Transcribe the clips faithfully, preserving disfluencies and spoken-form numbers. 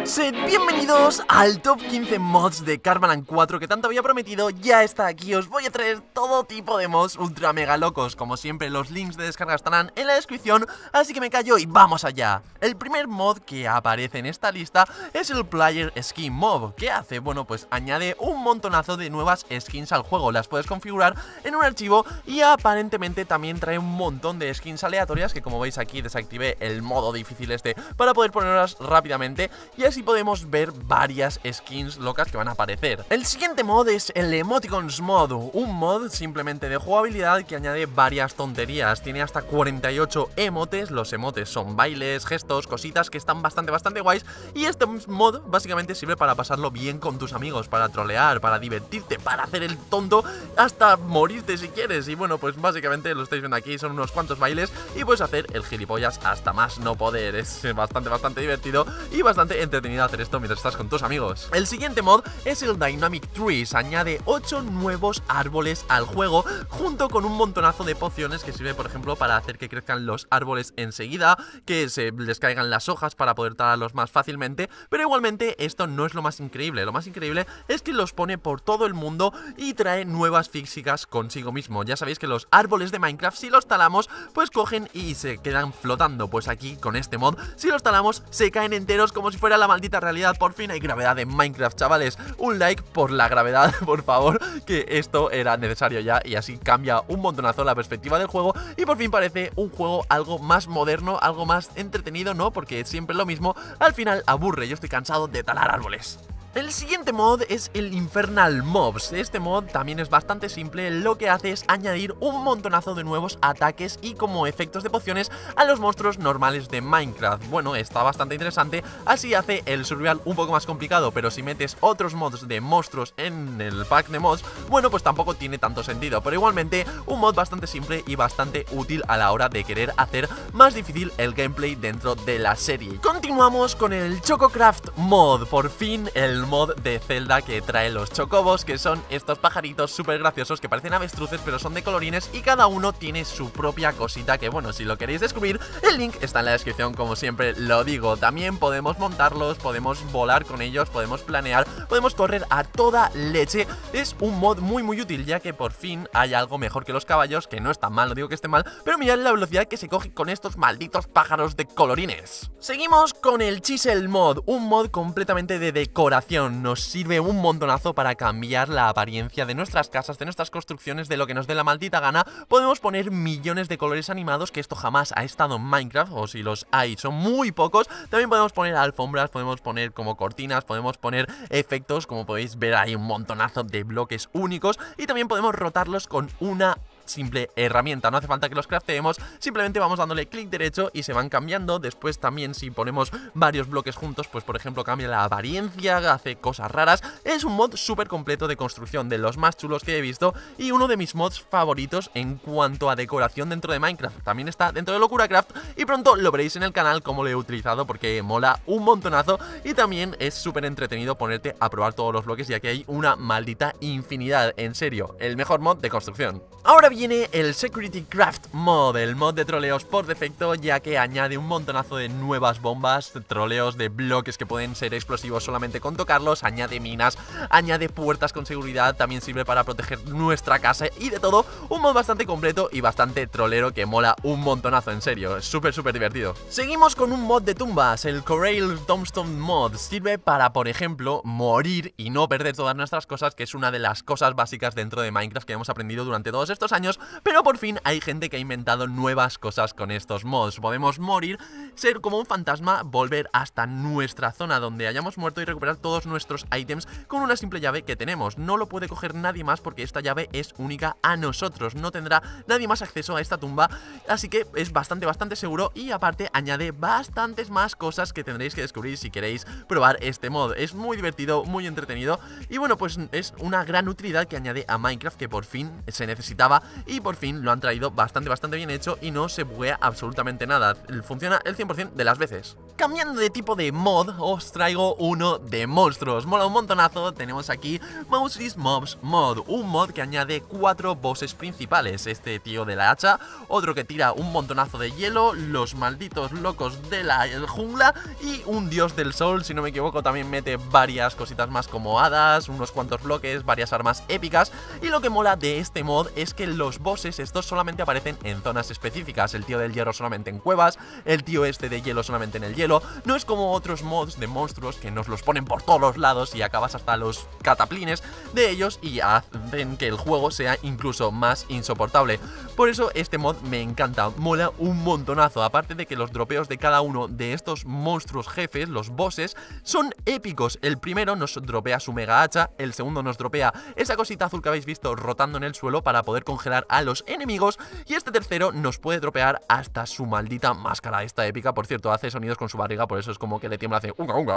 Sed bienvenidos al top quince mods de Karmaland cuatro que tanto había prometido. Ya está aquí, os voy a traer todo tipo de mods ultra mega locos. Como siempre, los links de descarga estarán en la descripción, así que me callo y vamos allá. El primer mod que aparece en esta lista es el Player Skin Mob. ¿Qué hace? Bueno, pues añade un montonazo de nuevas skins al juego. Las puedes configurar en un archivo y aparentemente también trae un montón de skins aleatorias que, como veis aquí, desactivé el modo difícil este para poder ponerlas rápidamente y así podemos ver varias skins locas que van a aparecer. El siguiente mod es el Emoticons Mod, un mod simplemente de jugabilidad que añade varias tonterías. Tiene hasta cuarenta y ocho emotes. Los emotes son bailes, gestos, cositas que están bastante bastante guays, y este mod básicamente sirve para pasarlo bien con tus amigos, para trolear, para divertirte, para hacer el tonto hasta morirte si quieres. Y bueno, pues básicamente lo estáis viendo aquí, son unos cuantos bailes y puedes hacer el gilipollas hasta más no poder. Es bastante bastante divertido y bastante entretenido hacer esto mientras estás con tus amigos. El siguiente mod es el Dynamic Trees. Añade ocho nuevos árboles al juego, junto con un montonazo de pociones que sirve, por ejemplo, para hacer que crezcan los árboles enseguida, que se les caigan las hojas para poder talarlos más fácilmente. Pero igualmente esto no es lo más increíble. Lo más increíble es que los pone por todo el mundo y trae nuevas físicas consigo mismo. Ya sabéis que los árboles de Minecraft, si los talamos, pues cogen y se quedan flotando. Pues aquí, con este mod, si los talamos, se caen enteros como si fuera la maldita realidad. Por fin hay gravedad en Minecraft, chavales. Un like por la gravedad, por favor, que esto era necesario ya, y así cambia un montonazo la perspectiva del juego y por fin parece un juego algo más moderno, algo más entretenido, ¿no? Porque siempre lo mismo al final aburre. Yo estoy cansado de talar árboles. El siguiente mod es el Infernal Mobs. Este mod también es bastante simple. Lo que hace es añadir un montonazo de nuevos ataques y como efectos de pociones a los monstruos normales de Minecraft. Bueno, está bastante interesante. Así hace el survival un poco más complicado, pero si metes otros mods de monstruos en el pack de mods, bueno, pues tampoco tiene tanto sentido. Pero igualmente un mod bastante simple y bastante útil a la hora de querer hacer más difícil el gameplay dentro de la serie. Continuamos con el Chococraft Mod. Por fin el mod de Zelda que trae los chocobos, que son estos pajaritos súper graciosos que parecen avestruces pero son de colorines, y cada uno tiene su propia cosita que, bueno, si lo queréis descubrir, el link está en la descripción, como siempre lo digo. También podemos montarlos, podemos volar con ellos, podemos planear, podemos correr a toda leche. Es un mod muy muy útil, ya que por fin hay algo mejor que los caballos, que no está mal, no digo que esté mal, pero mirad la velocidad que se coge con estos malditos pájaros de colorines. Seguimos con el Chisel Mod, un mod completamente de decoración. Nos sirve un montonazo para cambiar la apariencia de nuestras casas, de nuestras construcciones, de lo que nos dé la maldita gana. Podemos poner millones de colores animados, que esto jamás ha estado en Minecraft, o si los hay son muy pocos. También podemos poner alfombras, podemos poner como cortinas, podemos poner efectos, como podéis ver hay un montonazo de bloques únicos, y también podemos rotarlos con una simple herramienta. No hace falta que los crafteemos, simplemente vamos dándole clic derecho y se van cambiando. Después también, si ponemos varios bloques juntos, pues por ejemplo cambia la apariencia, hace cosas raras. Es un mod súper completo de construcción, de los más chulos que he visto y uno de mis mods favoritos en cuanto a decoración dentro de Minecraft. También está dentro de LocuraCraft y pronto lo veréis en el canal cómo lo he utilizado, porque mola un montonazo y también es súper entretenido ponerte a probar todos los bloques, ya que hay una maldita infinidad. En serio, el mejor mod de construcción. Ahora bien, viene el Security Craft Mod, el mod de troleos por defecto, ya que añade un montonazo de nuevas bombas, troleos de bloques que pueden ser explosivos solamente con tocarlos, añade minas, añade puertas con seguridad, también sirve para proteger nuestra casa y de todo. Un mod bastante completo y bastante trolero que mola un montonazo, en serio, es súper súper divertido. Seguimos con un mod de tumbas, el Corail Tombstone Mod. Sirve para, por ejemplo, morir y no perder todas nuestras cosas, que es una de las cosas básicas dentro de Minecraft que hemos aprendido durante todos estos años. Pero por fin hay gente que ha inventado nuevas cosas con estos mods. Podemos morir, ser como un fantasma, volver hasta nuestra zona donde hayamos muerto y recuperar todos nuestros ítems con una simple llave que tenemos. No lo puede coger nadie más porque esta llave es única a nosotros. No tendrá nadie más acceso a esta tumba, así que es bastante bastante seguro, y aparte añade bastantes más cosas que tendréis que descubrir si queréis probar este mod. Es muy divertido, muy entretenido y bueno, pues es una gran utilidad que añade a Minecraft que por fin se necesitaba y por fin lo han traído bastante, bastante bien hecho y no se buguea absolutamente nada. Funciona el cien por cien de las veces. Cambiando de tipo de mod, os traigo uno de monstruos. Mola un montonazo. Tenemos aquí Mouse's Mobs Mod, un mod que añade cuatro bosses principales. Este tío de la hacha, otro que tira un montonazo de hielo, los malditos locos de la jungla y un dios del sol, si no me equivoco, también mete varias cositas más como hadas, unos cuantos bloques, varias armas épicas. Y lo que mola de este mod es que los bosses estos solamente aparecen en zonas específicas. El tío del hierro solamente en cuevas, el tío este de hielo solamente en el hielo. No es como otros mods de monstruos que nos los ponen por todos los lados y acabas hasta los cataplines de ellos y hacen que el juego sea incluso más insoportable. Por eso este mod me encanta, mola un montonazo. Aparte de que los dropeos de cada uno de estos monstruos jefes, los bosses, son épicos. El primero nos dropea su mega hacha, el segundo nos dropea esa cosita azul que habéis visto rotando en el suelo para poder congelar a los enemigos, y este tercero nos puede dropear hasta su maldita máscara. Esta épica, por cierto, hace sonidos con su barriga, por eso es como que le tiembla, hace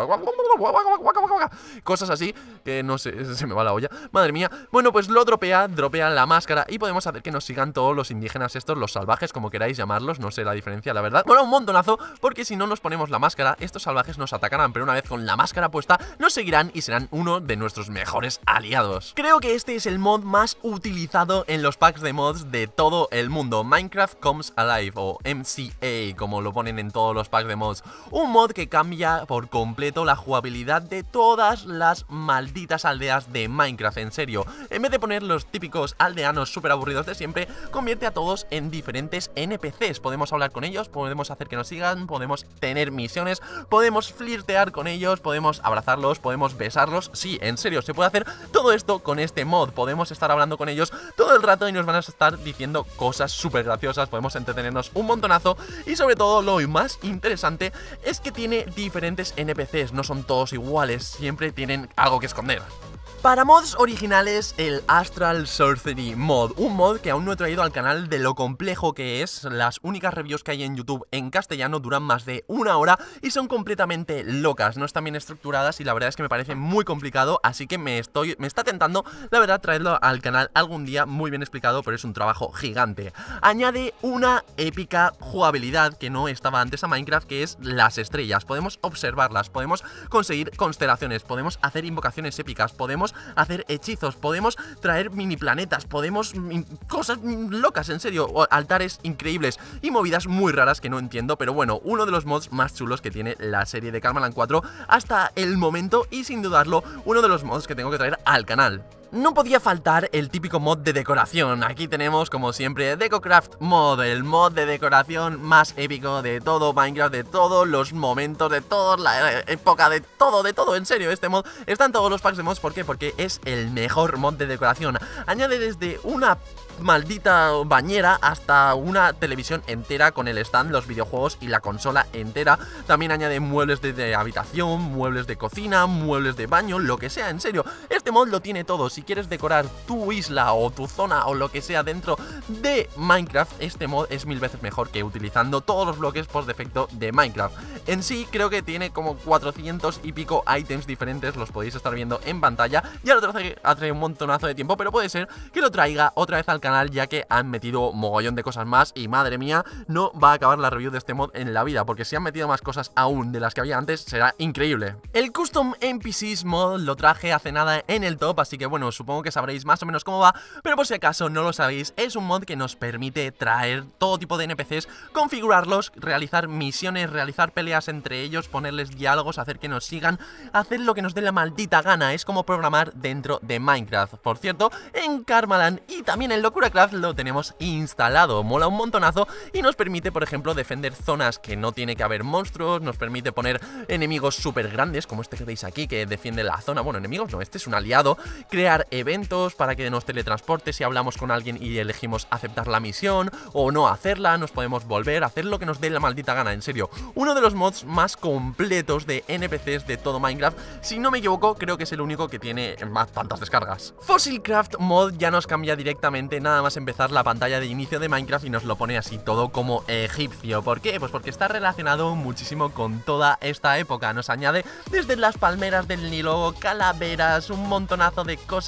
cosas así, que no sé, se me va la olla, madre mía. Bueno, pues lo dropea, dropea la máscara y podemos hacer que nos sigan todos los indígenas estos, los salvajes, como queráis llamarlos, no sé la diferencia, la verdad. Bueno, un montonazo, porque si no nos ponemos la máscara, estos salvajes nos atacarán, pero una vez con la máscara puesta, nos seguirán y serán uno de nuestros mejores aliados. Creo que este es el mod más utilizado en los packs de mods de todo el mundo, Minecraft Comes Alive, o M C A, como lo ponen en todos los packs de mods. Un mod que cambia por completo la jugabilidad de todas las malditas aldeas de Minecraft, en serio. En vez de poner los típicos aldeanos súper aburridos de siempre, convierte a todos en diferentes N P Cs. Podemos hablar con ellos, podemos hacer que nos sigan, podemos tener misiones, podemos flirtear con ellos, podemos abrazarlos, podemos besarlos. Sí, en serio, se puede hacer todo esto con este mod. Podemos estar hablando con ellos todo el rato y nos van a estar diciendo cosas súper graciosas, podemos entretenernos un montonazo y sobre todo lo más interesante es que tiene diferentes N P Cs, no son todos iguales, siempre tienen algo que esconder. Para mods originales, el Astral Sorcery Mod, un mod que aún no he traído al canal de lo complejo que es. Las únicas reviews que hay en YouTube en castellano duran más de una hora y son completamente locas, no están bien estructuradas y la verdad es que me parece muy complicado, así que me estoy me está tentando, la verdad, traerlo al canal algún día muy bien explicado, pero es un trabajo gigante. Añade una épica jugabilidad que no estaba antes a Minecraft, que es las estrellas. Podemos observarlas, podemos conseguir constelaciones, podemos hacer invocaciones épicas, podemos hacer hechizos, podemos traer mini planetas, podemos... cosas locas, en serio, altares increíbles y movidas muy raras que no entiendo, pero bueno, uno de los mods más chulos que tiene la serie de Karmaland cuatro hasta el momento y sin dudarlo, uno de los mods que tengo que traer al canal. No podía faltar el típico mod de decoración. Aquí tenemos, como siempre, DecoCraft Mod, el mod de decoración más épico de todo Minecraft, de todos los momentos, de toda la época, de todo, de todo, en serio. Este mod está en todos los packs de mods. ¿Por qué? Porque es el mejor mod de decoración. Añade desde una maldita bañera hasta una televisión entera con el stand, los videojuegos y la consola entera. También añade muebles de, de habitación, muebles de cocina, muebles de baño, lo que sea, en serio. Este mod lo tiene todo. Si quieres decorar tu isla o tu zona o lo que sea dentro de Minecraft, este mod es mil veces mejor que utilizando todos los bloques por defecto de Minecraft. En sí creo que tiene como cuatrocientos y pico ítems diferentes, los podéis estar viendo en pantalla. Ya lo traje hace un montonazo de tiempo, pero puede ser que lo traiga otra vez al canal, ya que han metido mogollón de cosas más y madre mía, no va a acabar la review de este mod en la vida, porque si han metido más cosas aún de las que había antes, será increíble. El Custom N P Cs mod lo traje hace nada en el top, así que bueno, supongo que sabréis más o menos cómo va, pero por si acaso no lo sabéis, es un mod que nos permite traer todo tipo de N P Cs, configurarlos, realizar misiones, realizar peleas entre ellos, ponerles diálogos, hacer que nos sigan, hacer lo que nos dé la maldita gana. Es como programar dentro de Minecraft. Por cierto, en Karmaland y también en LocuraCraft lo tenemos instalado, mola un montonazo y nos permite, por ejemplo, defender zonas que no tiene que haber monstruos, nos permite poner enemigos súper grandes, como este que veis aquí, que defiende la zona. Bueno, enemigos no, este es un aliado. Crear eventos para que nos teletransporte si hablamos con alguien y elegimos aceptar la misión o no hacerla, nos podemos volver a hacer lo que nos dé la maldita gana, en serio. Uno de los mods más completos de N P Cs de todo Minecraft, si no me equivoco, creo que es el único que tiene más tantas descargas. Fossilcraft mod ya nos cambia directamente, nada más empezar la pantalla de inicio de Minecraft y nos lo pone así todo como egipcio. ¿Por qué? Pues porque está relacionado muchísimo con toda esta época. Nos añade desde las palmeras del Nilo, calaveras, un montonazo de cosas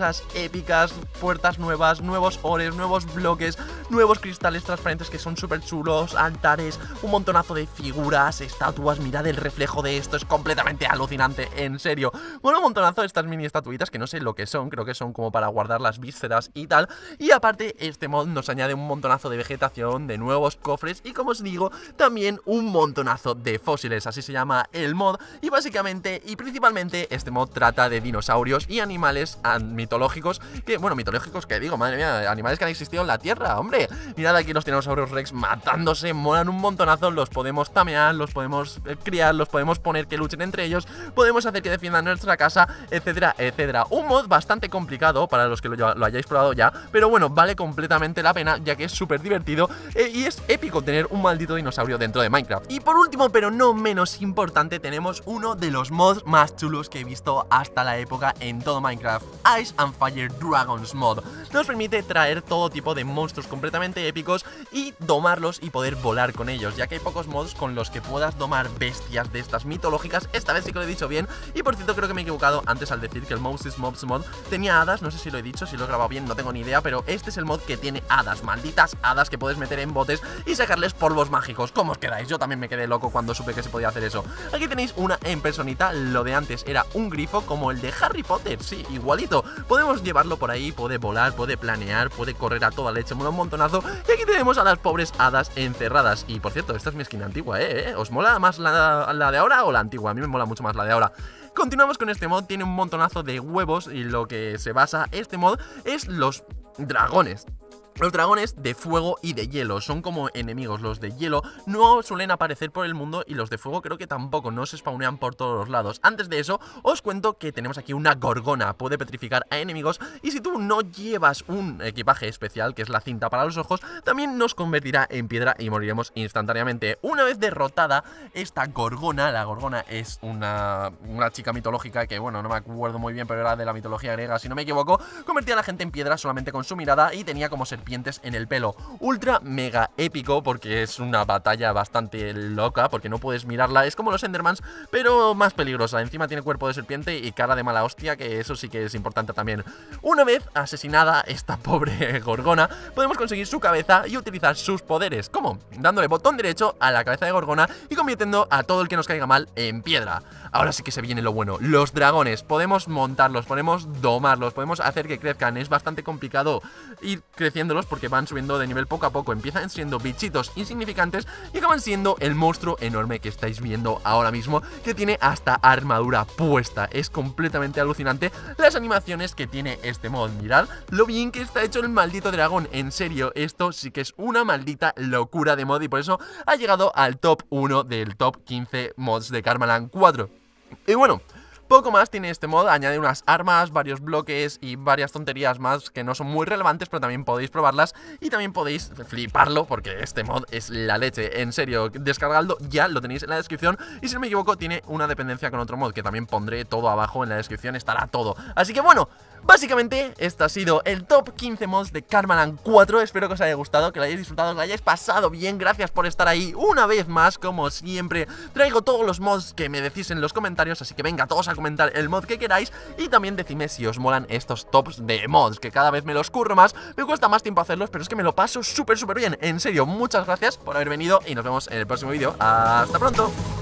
cosas épicas, puertas nuevas, nuevos ores, nuevos bloques, nuevos cristales transparentes que son súper chulos, altares, un montonazo de figuras, estatuas. Mirad el reflejo de esto, es completamente alucinante, en serio. Bueno, un montonazo de estas mini estatuitas que no sé lo que son, creo que son como para guardar las vísceras y tal. Y aparte, este mod nos añade un montonazo de vegetación, de nuevos cofres y, como os digo, también un montonazo de fósiles, así se llama el mod. Y básicamente y principalmente este mod trata de dinosaurios y animales mitológicos, que, bueno, mitológicos que digo, madre mía, animales que han existido en la Tierra, hombre. Mirad aquí los dinosaurios rex matándose, molan un montonazo, los podemos tamear, los podemos eh, criar, los podemos poner que luchen entre ellos, podemos hacer que defiendan nuestra casa, etcétera, etcétera. Un mod bastante complicado para los que lo, lo hayáis probado ya, pero bueno, vale completamente la pena, ya que es súper divertido eh, y es épico tener un maldito dinosaurio dentro de Minecraft. Y por último, pero no menos importante, tenemos uno de los mods más chulos que he visto hasta la época en todo Minecraft, Ice and Fire Dragons mod. Nos permite traer todo tipo de monstruos completamente épicos y domarlos y poder volar con ellos, ya que hay pocos mods con los que puedas domar bestias de estas mitológicas. Esta vez sí que lo he dicho bien, y por cierto creo que me he equivocado antes al decir que el Moses Mobs mod tenía hadas, no sé si lo he dicho, si lo he grabado bien, no tengo ni idea, pero este es el mod que tiene hadas, malditas hadas que puedes meter en botes y sacarles polvos mágicos. ¿Cómo os quedáis? Yo también me quedé loco cuando supe que se podía hacer eso. Aquí tenéis una en personita, lo de antes era un grifo como el de Harry Potter, sí, igualito. Podemos llevarlo por ahí, puede volar, puede planear, puede correr a toda leche, mola un montonazo. Y aquí tenemos a las pobres hadas encerradas. Y por cierto, esta es mi skin antigua, ¿eh? ¿eh? ¿Os mola más la, la de ahora o la antigua? A mí me mola mucho más la de ahora. Continuamos con este mod, tiene un montonazo de huevos y lo que se basa este mod es los dragones. Los dragones de fuego y de hielo son como enemigos. Los de hielo no suelen aparecer por el mundo y los de fuego creo que tampoco, no se spawnean por todos los lados. Antes de eso os cuento que tenemos aquí una gorgona, puede petrificar a enemigos y si tú no llevas un equipaje especial, que es la cinta para los ojos, también nos convertirá en piedra y moriremos instantáneamente. Una vez derrotada esta gorgona, la gorgona es una, una chica mitológica que, bueno, no me acuerdo muy bien, pero era de la mitología griega, si no me equivoco, convertía a la gente en piedra solamente con su mirada y tenía como serpientes en el pelo. Ultra mega épico porque es una batalla bastante loca, porque no puedes mirarla, es como los Endermans, pero más peligrosa. Encima tiene cuerpo de serpiente y cara de mala hostia, que eso sí que es importante también. Una vez asesinada esta pobre gorgona, podemos conseguir su cabeza y utilizar sus poderes. ¿Cómo? Dándole botón derecho a la cabeza de gorgona y convirtiendo a todo el que nos caiga mal en piedra. Ahora sí que se viene lo bueno. Los dragones, podemos montarlos, podemos domarlos, podemos hacer que crezcan. Es bastante complicado ir creciéndolos porque van subiendo de nivel poco a poco. Empiezan siendo bichitos insignificantes y acaban siendo el monstruo enorme que estáis viendo ahora mismo, que tiene hasta armadura puesta. Es completamente alucinante las animaciones que tiene este mod. Mirad lo bien que está hecho el maldito dragón. En serio, esto sí que es una maldita locura de mod y por eso ha llegado al top uno del top quince mods de Karmaland cuatro. Y bueno, poco más tiene este mod, añade unas armas, varios bloques y varias tonterías más que no son muy relevantes, pero también podéis probarlas y también podéis fliparlo porque este mod es la leche, en serio, descargadlo ya, lo tenéis en la descripción y si no me equivoco tiene una dependencia con otro mod que también pondré todo abajo en la descripción, estará todo. Así que bueno, básicamente este ha sido el top quince mods de Karmaland cuatro, espero que os haya gustado, que lo hayáis disfrutado, que lo hayáis pasado bien, gracias por estar ahí una vez más, como siempre, traigo todos los mods que me decís en los comentarios, así que venga todos a comentar el mod que queráis y también decidme si os molan estos tops de mods, que cada vez me los curro más, me cuesta más tiempo hacerlos, pero es que me lo paso súper súper bien, en serio, muchas gracias por haber venido y nos vemos en el próximo vídeo, hasta pronto.